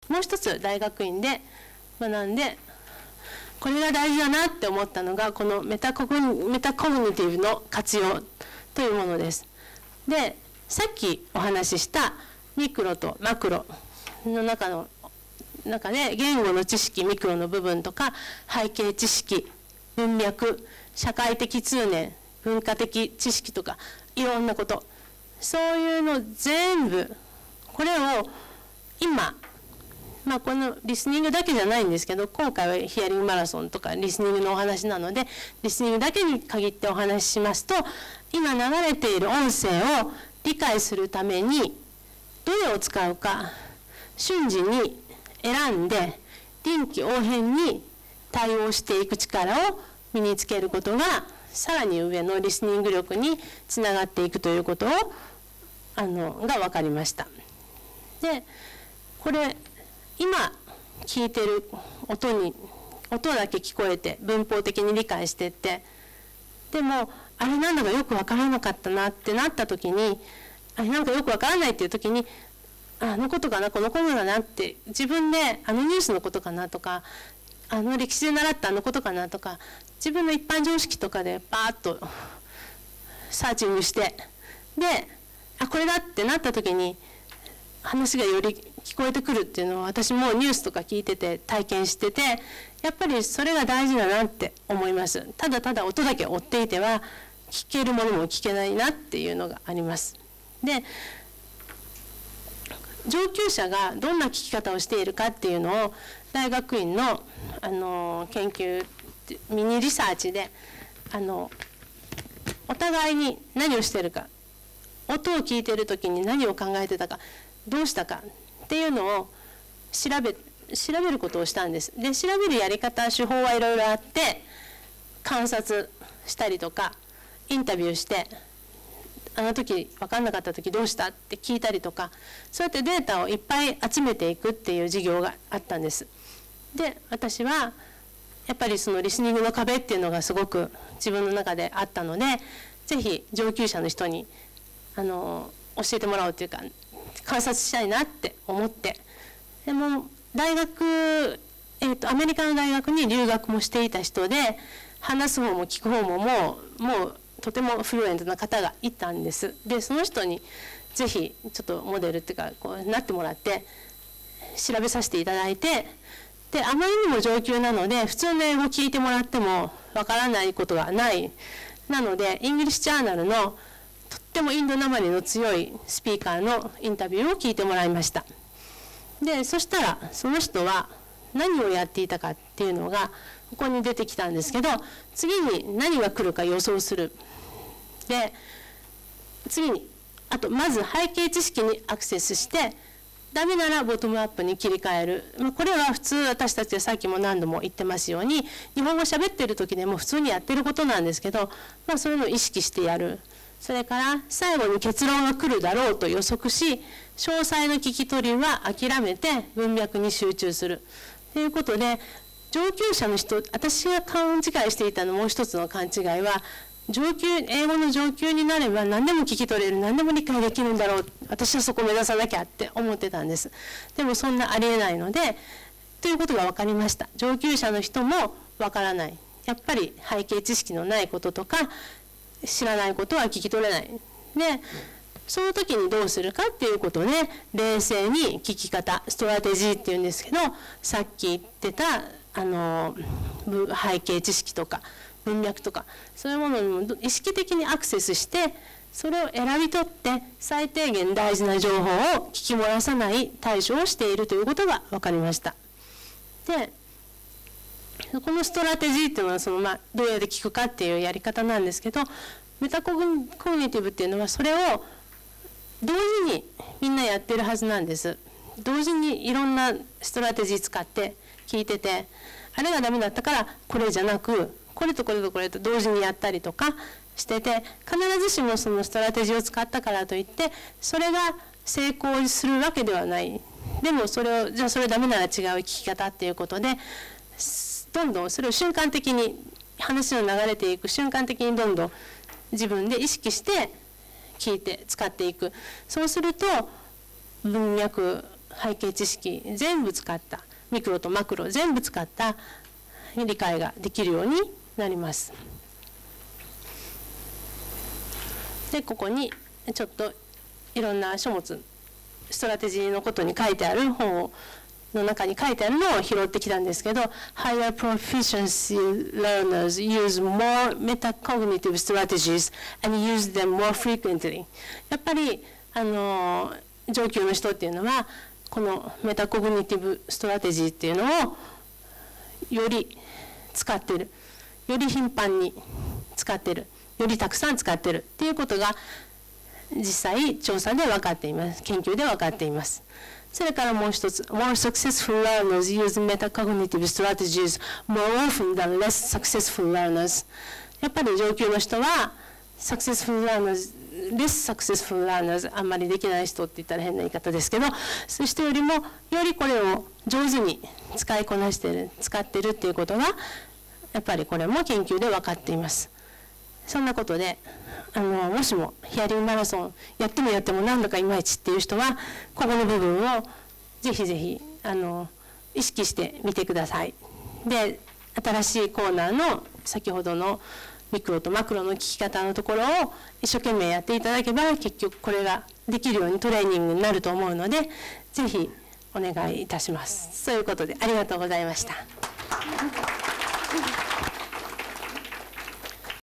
もう一つ大学院で学んで、これが大事だなって思ったのがこのメタコグニティブの活用というものです。で、さっきお話ししたミクロとマクロの中で言語の知識、ミクロの部分とか背景知識、文脈、社会的通念、文化的知識とかいろんなこと、そういうの全部、これを今、このリスニングだけじゃないんですけど、今回はヒアリングマラソンとかリスニングのお話なので、リスニングだけに限ってお話ししますと、今流れている音声を理解するためにどれを使うか瞬時に選んで臨機応変に対応していく力を身につけることがさらに上のリスニング力につながっていくということが分かりました。で、これ今聞いてる音だけ聞こえて文法的に理解してって、でもあれなんだかよく分からなかったなってなった時に、あれなんかよく分からないっていう時に、あのことかな、このことかなって、自分であのニュースのことかなとか、あの歴史で習ったあのことかなとか、自分の一般常識とかでバーッとサーチングして、で、あ、これだってなった時に話がより聞こえてくるっていうのは、私もニュースとか聞いてて体験してて、やっぱりそれが大事だなって思います。ただただ音だけ追っていては聞けるものも聞けないなっていうのがあります。で、上級者がどんな聞き方をしているかっていうのを大学院の、研究ミニリサーチでお互いに何をしているか、音を聞いている時に何を考えてたか、どうしたかっていうのを調べることをしたんです。で、調べるやり方、手法はいろいろあって、観察したりとかインタビューして、あの時分かんなかった時どうしたって聞いたりとか、そうやってデータをいっぱい集めていくっていう授業があったんです。で、私はやっぱりそのリスニングの壁っていうのがすごく自分の中であったので、ぜひ上級者の人に教えてもらおうっていうか観察したいなって思って、でも大学、アメリカの大学に留学もしていた人で、話す方も聞く方ももうとてもフルエントな方がいたんです。で、その人にぜひちょっとモデルっていうかこうなってもらって調べさせていただいて、で、あまりにも上級なので普通の英語を聞いてもらってもわからないことがない。なのでイングリッシュジャーナルのとってもインドなまりの強いスピーカーのインタビューを聞いてもらいました。で、そしたらその人は何をやっていたかっていうのがここに出てきたんですけど、次に何が来るか予想する。で、次にまず背景知識にアクセスして、ダメならボトムアップに切り替える。これは普通私たちはさっきも何度も言ってますように、日本語喋ってる時でも普通にやってることなんですけど、そういうのを意識してやる。それから最後に結論が来るだろうと予測し、詳細の聞き取りは諦めて文脈に集中するということで、上級者の人、私が勘違いしていたのもう一つの勘違いは、英語の上級になれば何でも聞き取れる、何でも理解できるんだろう、私はそこを目指さなきゃって思ってたんです。でもそんなありえないので、ということが分かりました。上級者の人も分からない。やっぱり背景知識のないこととか知らないことは聞き取れない。で、その時にどうするかっていうことで、冷静に聞き方、ストラテジーっていうんですけど、さっき言ってた背景知識とか文脈とかそういうものにも意識的にアクセスして、それを選び取って最低限大事な情報を聞き漏らさない対処をしているということが分かりました。で、このストラテジーっていうのはどうやって聞くかっていうやり方なんですけど、メタコグニティブっていうのはそれを同時にみんなやってるはずなんです。同時にいろんなストラテジー使って聞いてて、あれがダメだったからこれじゃなく、これとこれとこれと同時にやったりとかしてて、必ずしもそのストラテジーを使ったからといってそれが成功するわけではない。でもそれダメなら違う聞き方っていうことで、どんどんそれを瞬間的に話の流れていく瞬間的にどんどん自分で意識して聞いて使っていく。そうすると文脈、 背景知識全部使ったミクロとマクロ全部使った理解ができるようになります。でここにちょっといろんな書物ストラテジーのことに書いてある本の中に書いてあるのを拾ってきたんですけど Higher proficiency learners use more metacognitive strategies and use them more frequently やっぱり上級の人っていうのはこのメタコグニティブストラテジーっていうのをより使っているより頻繁に使っているよりたくさん使っているっていうことが実際調査で分かっています研究で分かっています。それからもう一つ More successful learners use metacognitive strategies more often than less successful learners やっぱり上級の人は successful learners less successful learners あんまりできない人って言ったら変な言い方ですけどそういう人よりもよりこれを上手に使いこなしている使っているっていうことがやっぱりこれも研究で分かっています。そんなことでもしもヒアリングマラソンやっても何度かいまいちっていう人はここの部分をぜひぜひ意識してみてください。で新しいコーナーの先ほどのミクロとマクロの聞き方のところを一生懸命やっていただけば結局これができるようにトレーニングになると思うのでぜひお願いいたします。そういうことでありがとうございました。